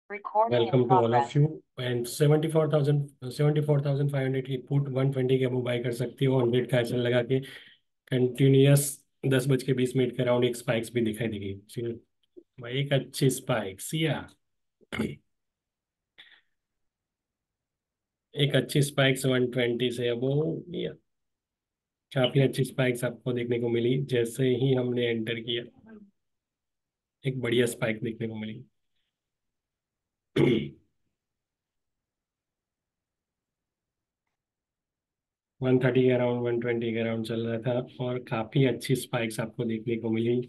Welcome to all of you. And 74,500 की put 120 के Abu by कर सकती हो 100 का एसएल लगा के। कंटिन्यूअस 10:20 के अराउंड एक स्पाइक्स भी दिखाई देगी। भाई एक अच्छी स्पाइक्स या एक अच्छी स्पाइक्स 120 से अबो या काफी अच्छी स्पाइक्स आपको देखने को मिली जैसे ही हमने एंटर किया। एक बढ़िया स्पाइक देखने को मिली। 130 के अराउंड 120 के अराउंड चल रहा था और काफी अच्छी स्पाइक्स आपको देखने को मिली।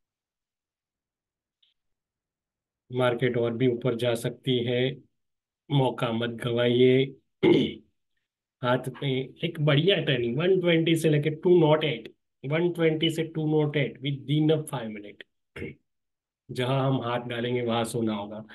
मार्केट और भी ऊपर जा सकती है, मौका मत गवाइए। हाथ में एक बढ़िया टर्निंग 120 से लेके 208, 120 से 208 विद इन 5 मिनट। जहां हम हाथ डालेंगे वहां सोना होगा।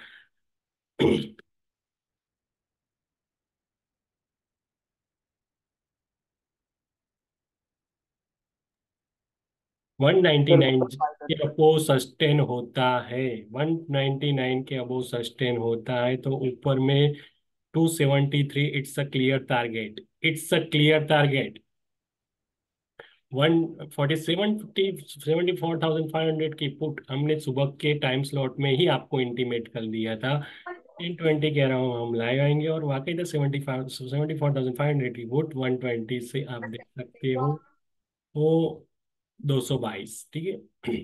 199 के अबो सस्टेन होता है। 199 के अबो सस्टेन होता है तो ऊपर में 273 it's a clear target. It's a clear target. 74,500 की पुट हमने सुबह के टाइम स्लॉट में ही आपको इंटीमेट कर दिया था। 1020 कह रहा हूँ हम लाए आएंगे और वाकई था 74,500 की पुट 120 से आप देख सकते हो वो 222। ठीक है।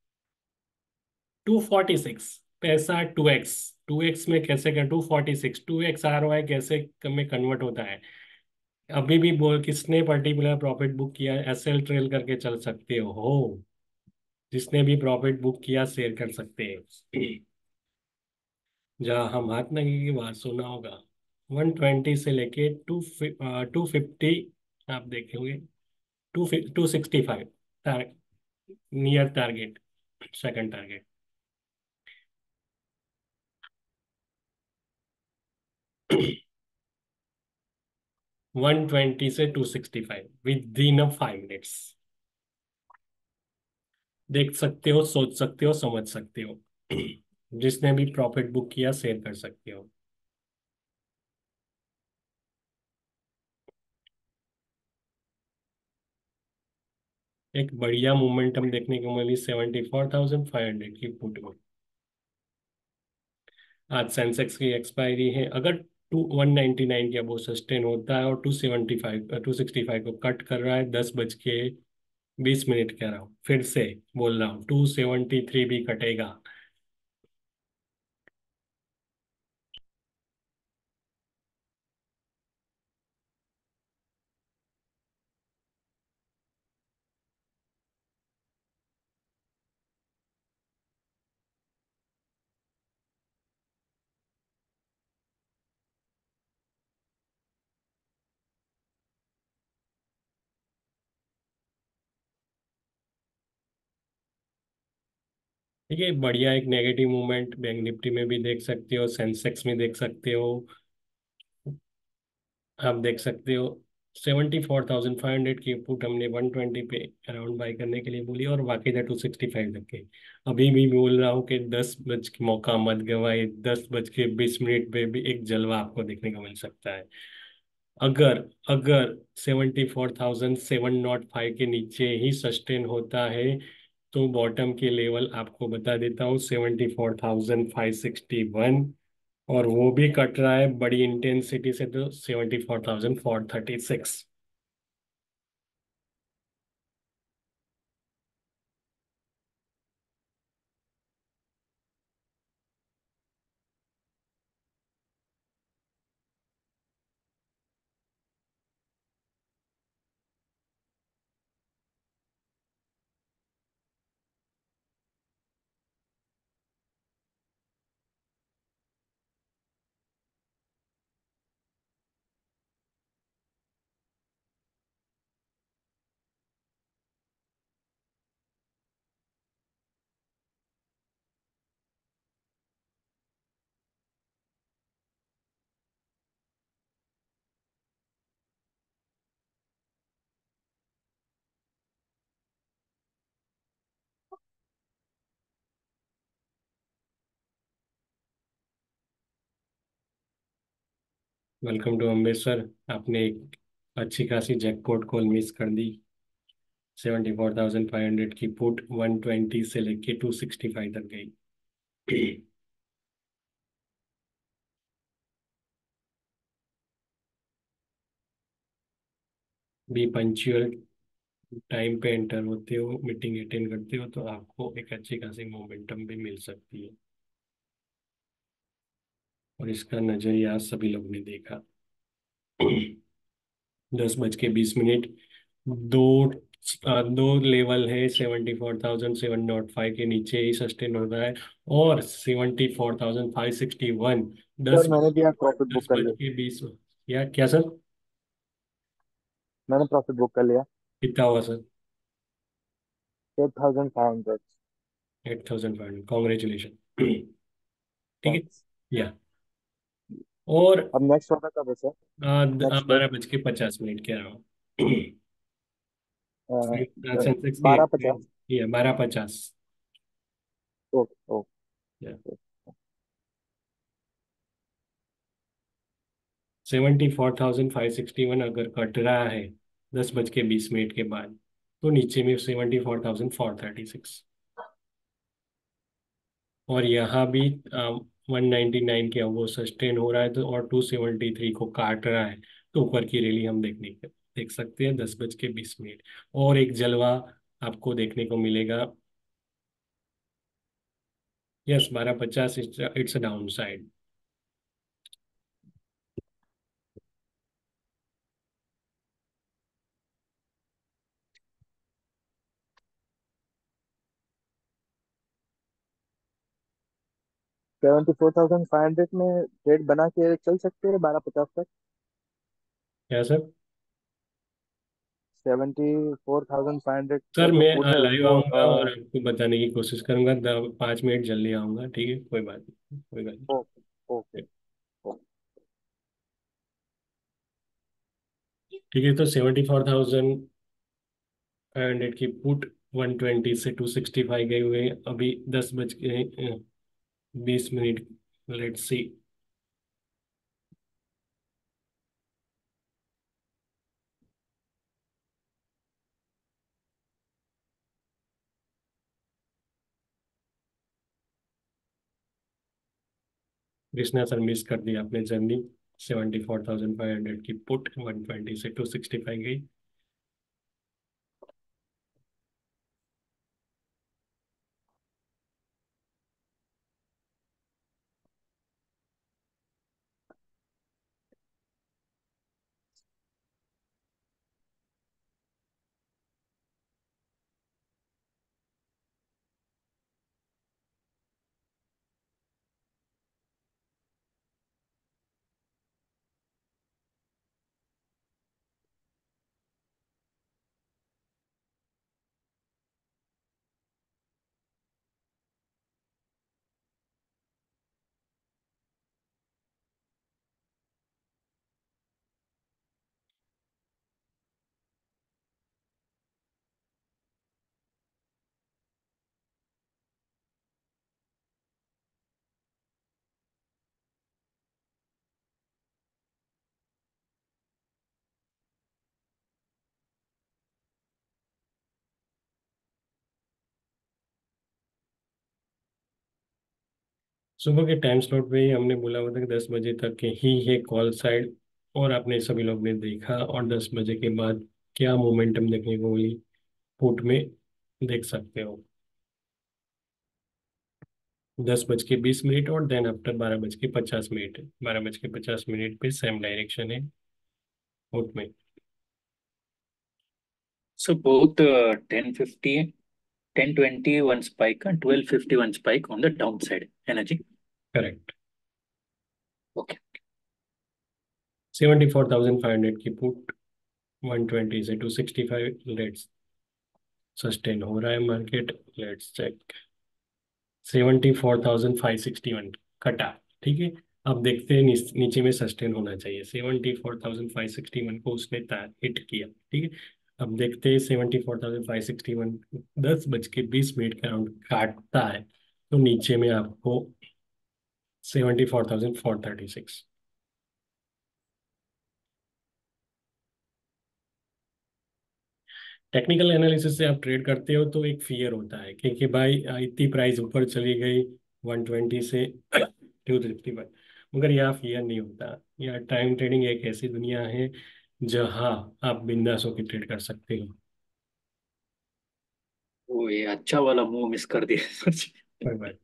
246 पैसा 2x में कैसे कर 246 2x ROI कैसे में कन्वर्ट होता है। अभी भी बोल किसने पर्टिकुलर प्रॉफिट बुक किया एसएल ट्रेल करके चल सकते हो। जिसने भी प्रॉफिट बुक किया शेयर कर सकते हैं। जहाँ हम हाथ लगेंगे वहां सोना होगा। 120 से लेके 250 आप देखेंगे। 265 नियर टारगेट, सेकंड टारगेट। 120 से 265 विद इन 5 मिनट्स। देख सकते हो, सोच सकते हो, समझ सकते हो। जिसने भी प्रॉफिट बुक किया शेयर कर सकते हो। एक बढ़िया मोमेंटम देखने को मिली 74,500 की पुट में। आज सेंसेक्स की एक्सपायरी है। अगर 199 के अबो सस्टेन होता है और 265 को कट कर रहा है 10:20 कह रहा हूँ, फिर से बोल रहा हूँ 273 भी कटेगा। ठीक है, बढ़िया एक नेगेटिव मूवमेंट बैंक निफ्टी में भी देख सकते हो, सेंसेक्स में देख सकते हो। आप देख सकते हो 74,500 की पुट हमने 120 पे अराउंड बाई करने के लिए बोली और बाकी था 265 तक के। अभी भी बोल रहा हूँ कि 10 बज के मौका मत गवाए। 10:20 पे भी एक जलवा आपको देखने को मिल सकता है। अगर अगर 74,705 के नीचे ही सस्टेन होता है तो बॉटम के लेवल आपको बता देता हूँ 74,561। और वो भी कट रहा है बड़ी इंटेंसिटी से तो 74,436। Welcome to Amritsar. आपने एक अच्छी खासी जैकपॉट कॉल मिस कर दी। 74,500 की पुट 120 से लेके 265 तक गई। Be punctual. टाइम पे एंटर होते हो, मीटिंग अटेंड करते हो तो आपको एक अच्छी खासी मोमेंटम भी मिल सकती है। और इसका नजरिया सभी लोग ने देखा। 10:20। दो दो लेवल है। 74,705 के नीचे ही सस्टेन होता है। और 74,561। सर दस मैंने भी यहाँ प्रॉफिट बुक दस कर बज लिया। के बीस या क्या सर? मैंने प्रॉफिट बुक कर लिया। कितना हुआ सर? 8,500। 8,500। कॉन्ग्रेचुलेशन। ठीक है। थैंक्स। या और अब नेक्स्ट ऑर्डर कब है सर? Next day? 12:50 कह रहा हूँ। सेंसेक्स की 12:50। या 12:50। Okay okay. 74,561 अगर कट रहा है 10:20 के बाद, तो नीचे में 74,436। और यहाँ भी 199 के वो सस्टेन हो रहा है तो, और 273 को काट रहा है। तो ऊपर की रैली हम देख सकते हैं 10:20। और एक जलवा आपको देखने को मिलेगा। Yes, 12:50। It's a down side. 74,500 में ट्रेड बना के चल सकते हैं 12:50 तक। क्या सर? 74,500 का सर जो मैं फुट है लाइव उसको आऊंगा और आपको बताने की कोशिश करूंगा। 5 मिनट जल्दी आऊंगा, ठीक है? कोई बात नहीं, कोई बात ओके ओके नहीं। ओके। ठीक है, तो 74,500 की पुट 120 से 265 गए हुए हैं। अभी 10:20। Let's see. Krishna sir, miss कर दी आपने जर्नी। 74,500 की पुट 120 से 265 गई। सुबह के टाइम स्लॉट पे ही हमने बोला हुआ था कि 10 बजे तक के ही है कॉल साइड। और आपने सभी लोग ने देखा। और 10 बजे के बाद क्या मोमेंटम देखने को मिली पुट में, देख सकते हो। 10:20 और देन आफ्टर 12:50। 12:50 पे सेम डायरेक्शन है पुट में। So both 1050, 1020 one spike and 1250 one spike on the downside energy. Correct. Okay. 74,500 की पुट 120 से 265। लेट्स सस्टेन हो रहा है मार्केट। Let's check. 74,561 कटा। ठीक है। अब देखते हैं नीचे में सस्टेन होना चाहिए। 74,561 को उसने हिट किया। ठीक है। अब देखते हैं 74,561 10:20 का राउंड काटता है तो नीचे में आपको 74,436। टेक्निकल एनालिसिस से आप ट्रेड करते हो तो एक फियर होता है कि भाई इतनी प्राइस ऊपर चली गई 120 से 255। मगर यहाँ फियर नहीं होता। यहाँ टाइम ट्रेडिंग एक ऐसी दुनिया है जहाँ आप बिंदास होकर ट्रेड कर सकते हो। वो ये अच्छा वाला मुंह मिस कर दिया। कोई बात।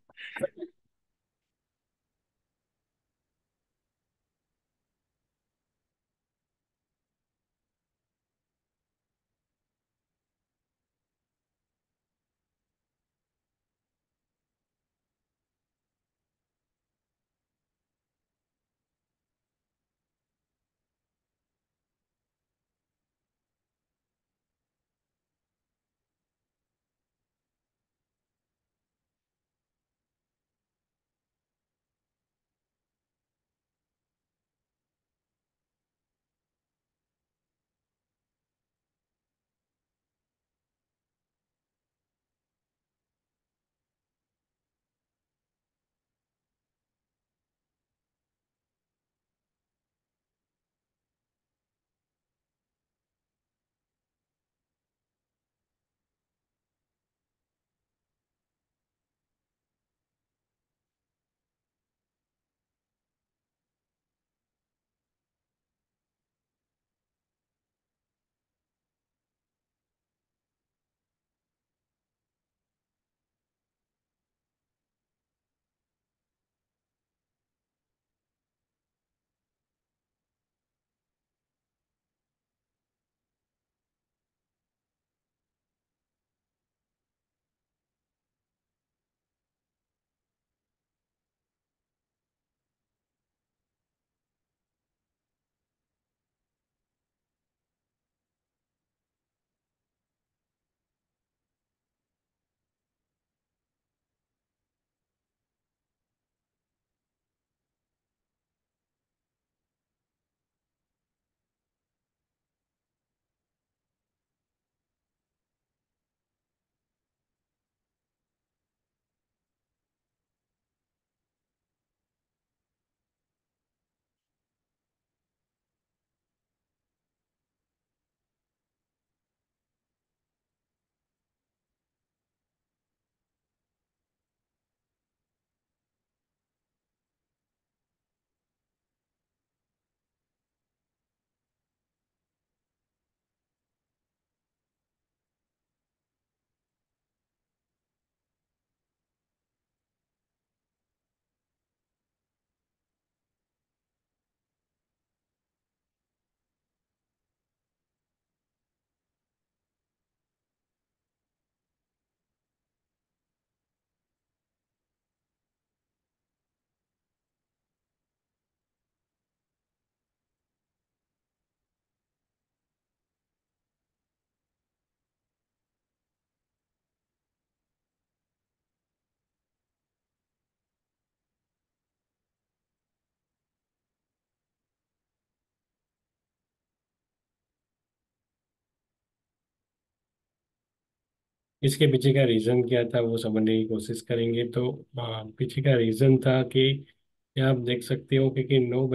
इसके पीछे का रीज़न क्या था वो समझने की कोशिश करेंगे तो पीछे का रीज़न था कि आप देख सकते हो कि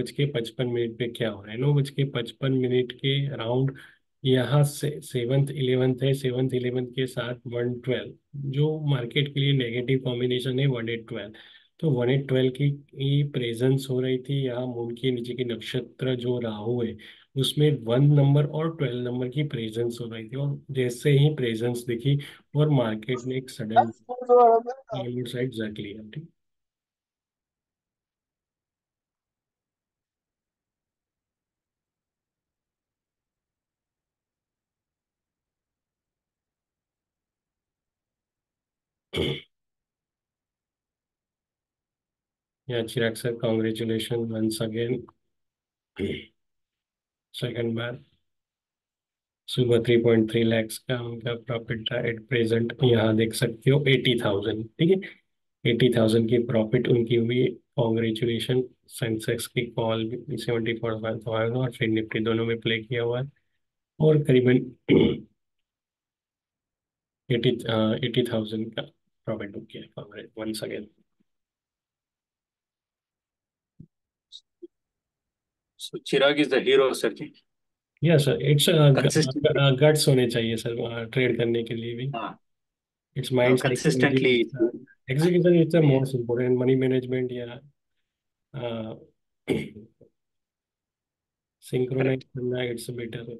9:55 पे क्या हो रहा है। 9:55 के अराउंड यहाँ से सेवन्थ इलेवंथ है। सेवन्थ इलेवंथ के साथ 112 जो मार्केट के लिए नेगेटिव कॉम्बिनेशन है 1812। तो 1812 की प्रेजेंस हो रही थी यहाँ मून के नीचे की नक्षत्र जो राहु है उसमें 1 नंबर और 12 नंबर की प्रेजेंस हो रही थी। और जैसे ही प्रेजेंस दिखी और मार्केट ने एक सडन डाउनवर्ड साइड जग लिया। ठीक। या Chirag sir congratulation once again second बार। सुबह 3.3 लैक्स का उनका प्रॉफिट था एट प्रेजेंट। यहाँ देख सकते हो 80,000। ठीक है, 80,000 की प्रॉफिट उनकी हुई। कॉन्ग्रेचुलेशन। सेंसेक्स की कॉल 74,000 और फिर निफ्टी दोनों में प्ले किया हुआ है और करीबन 80,000 का प्रॉफिट बुक किया। Congrats once again. So Chirag is the hero, sir. Yes sir, it's consistently. Guts होने चाहिए सर ट्रेड करने के लिए भी। हाँ, it's mind psychology, consistently. Execution is the most important, money management या सिंक्रोनाइज करेक्ट। करना, इट्स बेटर।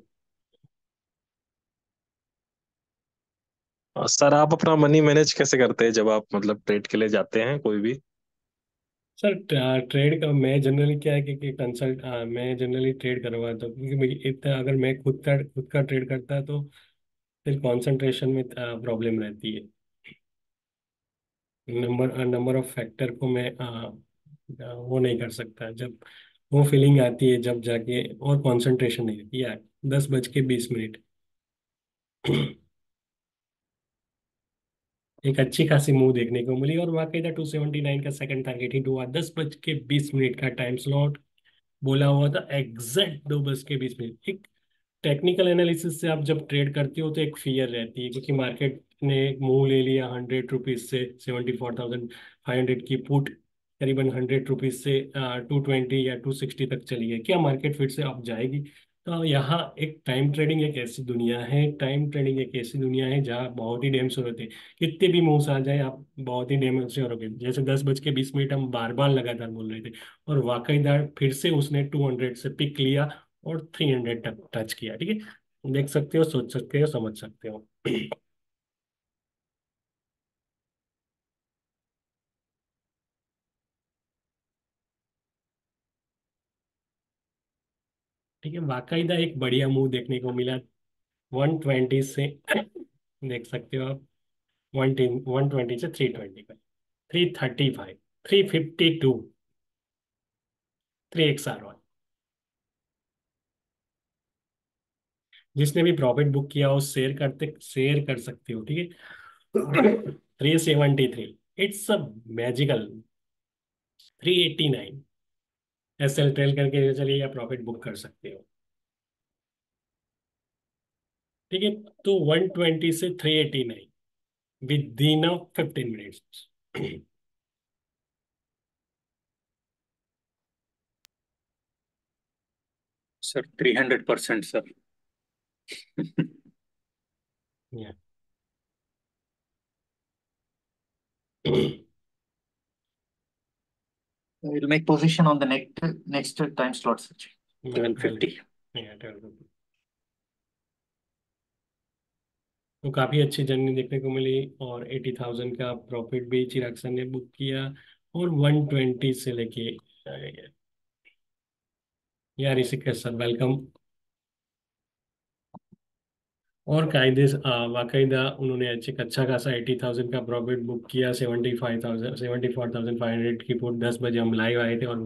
सर आप अपना मनी मैनेज कैसे करते हैं जब आप मतलब ट्रेड के लिए जाते हैं कोई भी? सर ट्रेड का मैं जनरली क्या है कि कंसल्ट मैं जनरली ट्रेड करवाता हूँ, क्योंकि मुझे इतना, अगर मैं खुद का ट्रेड करता तो फिर कंसंट्रेशन में प्रॉब्लम रहती है। नंबर ऑफ फैक्टर को मैं वो नहीं कर सकता, जब वो फीलिंग आती है जब जाके, और कंसंट्रेशन नहीं रहती यार। 10:20 एक अच्छी खासी मूव देखने को मिली, और वाकई 279 का सेकंड टारगेट हिट हुआ। 10:20 का टाइम स्लॉट बोला हुआ था, एग्जैक्ट 2:20। एक टेक्निकल एनालिसिस से आप जब ट्रेड करते हो तो एक फियर रहती है, क्योंकि मार्केट ने एक मूव ले लिया 100 रुपीज से 74,500 की पुट, करीबन 100 रुपीज से 220 या 260 तक चली है। क्या मार्केट फिर से अप जाएगी? तो यहाँ एक टाइम ट्रेडिंग एक ऐसी दुनिया है, टाइम ट्रेडिंग एक ऐसी दुनिया है जहाँ बहुत ही डैम श्योर होते हैं। कितने भी मूव्स आ जाए आप बहुत ही डैम श्योर हो गए। जैसे 10:20 हम बार बार लगातार बोल रहे थे, और वाकईदार फिर से उसने 200 से पिक लिया और 300 तक टच किया। ठीक है, देख सकते हो, सोच सकते हो, समझ सकते हो। ठीक है, बाकायदा एक बढ़िया मूव देखने को मिला 120 से। देख सकते हो आप, 120 से 325, 335, 352, 3XR1। जिसने भी प्रॉफिट बुक किया हो शेयर कर सकते हो। ठीक है, 373, it's a magical. 389 SL trail करके चलिए, या प्रॉफिट बुक कर सकते हो। ठीक है, तो 120 से 389 within 15 minutes. Sir 300% sir. We'll make position on the next time slot, sir. 12:50. तो काफी अच्छी जर्नी देखने को मिली, और 80,000 का प्रॉफिट भी चिराग सर ने बुक किया, और 120 से लेके यार ऋषिकेश सर वेलकम। और वाकायदा उन्होंने अच्छा खासा 80,000 का प्रॉफिट बुक किया। 74,500 की पुट 10 बजे हम लाइव आए थे, और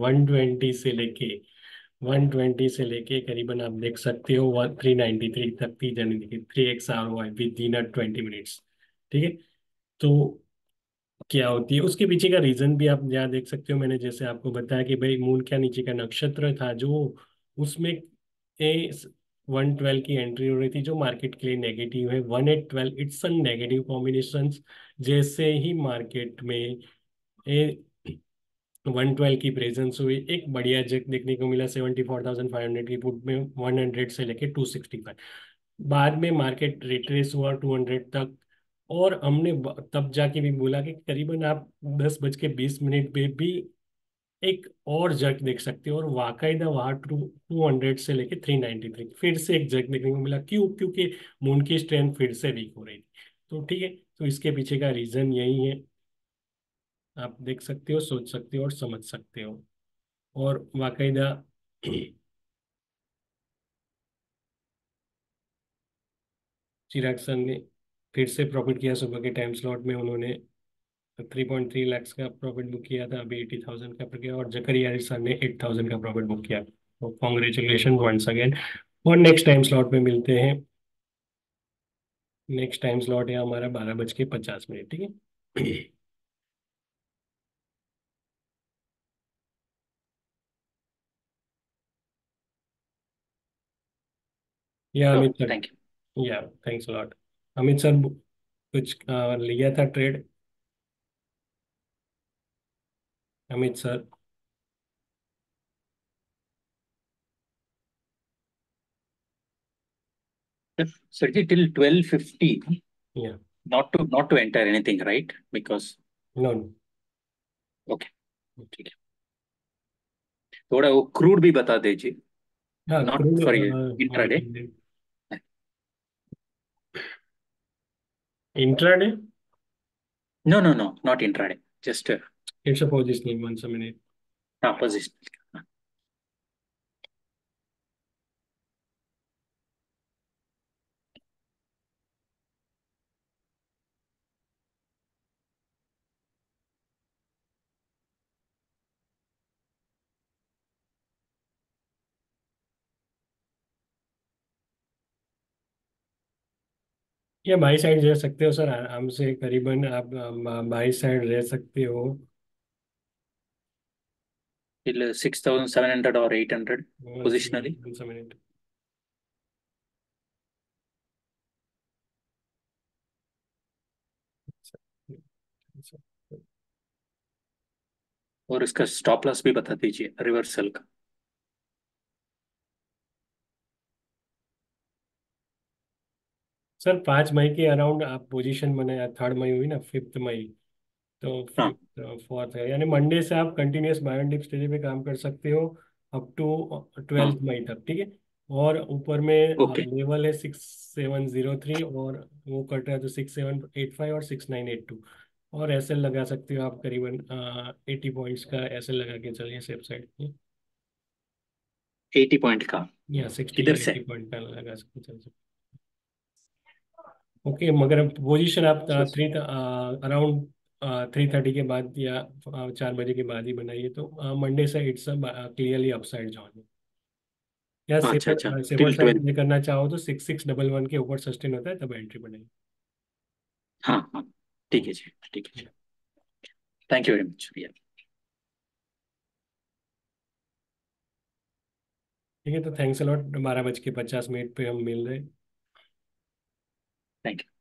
120 से लेके करीबन आप देख सकते हो 393 तक की जर्नी थी। 3XR हुआ विद इन 20 मिनट्स। ठीक है, तो क्या होती है उसके पीछे का रीजन भी आप यहाँ देख सकते हो। मैंने जैसे आपको बताया कि भाई मून क्या नीचे का नक्षत्र था जो, उसमें ए 112 की एंट्री हो रही थी, जो मार्केट के लिए नेगेटिव है। 1812 इट्स अ नेगेटिव कॉम्बिनेशन। जैसे ही मार्केट में ए 112 की प्रेजेंस हुई, एक बढ़िया जेक देखने को मिला 74,500 की पुट में, 100 से लेके 265। बाद में मार्केट रिट्रेस हुआ 200 तक, और हमने तब जाके भी बोला कि करीबन आप 10:20 पे भी एक और जर्क देख सकते हो। और वाकायदा वहाँ 200 से लेके 393 फिर से एक जर्क देखने को मिला। क्यों? क्योंकि मून की स्ट्रेंथ फिर से वीक हो रही थी। तो ठीक है, तो इसके पीछे का रीजन यही है। आप देख सकते हो, सोच सकते हो, और समझ सकते हो। और वाकायदा चिराग सर ने फिर से प्रॉफिट किया सुबह के टाइम स्लॉट में। उन्होंने 3.3 लाख का प्रॉफिट बुक किया था, अभी 80,000 का पर गया। और जकरिया सर ने 8,000 का प्रॉफिट बुक किया। तो कॉन्ग्रेचुलेशन वंस अगेन। और नेक्स्ट टाइम स्लॉट में मिलते हैं। नेक्स्ट टाइम स्लॉट है हमारा 12:50। ठीक है। Yeah Sure, Amit sir, thank you. Yeah thanks lot. Amit sir कुछ लिया था trade? Amit sir. Sir ji, till 12:50, या not to enter anything, right? Because no okay, ठीक है. थोड़ा वो क्रूड भी बता दीजिए. हाँ Not crude for intraday. Intraday No, not intraday. Just it's a positioning 1 minute. position. या बाई साइड रह सकते हो सर आराम से, करीबन आप बाई साइड रह सकते हो. Till 6,700 or 800 positionally. 1 मिनट. और इसका स्टॉप लॉस भी बता दीजिए रिवर्सल का. सर 5 मई के अराउंड आप पोजीशन बनाए, 3 मई हुई ना, 5 मई, तो हाँ. 4th है, यानी मंडे से आप continuous buy and dip study पे काम कर सकते हो अप टू हाँ. 12th मई तक, ठीक है. और ऊपर में ओके. लेवल है 6703, और वो कट रहा है तो 6785 और 6982. और एसएल लगा सकते हो आप करीबन 80 पॉइंट्स का एसएल लगा के चलिए सेफ साइड. 80 पॉइंट का. या 60 किधर या से? 80 पॉइंट का लगा सकते चल सकते. ओके, मगर पोजीशन आप थ्री अराउंड 3:30 के बाद या 4 बजे के बाद ही बनाइए, तो मंडे से it's clearly upside John. Yeah अच्छा अच्छा. Safer safer till side 12. में करना चाहो तो 6611 के ऊपर सस्टेन होता है तब एंट्री बनाइए. हाँ हाँ. ठीक है जी. ठीक है. Thank you very much. ठीक है, तो थैंक्स अलॉट. 12:50 पे हम मिल रहे हैं. Thank you.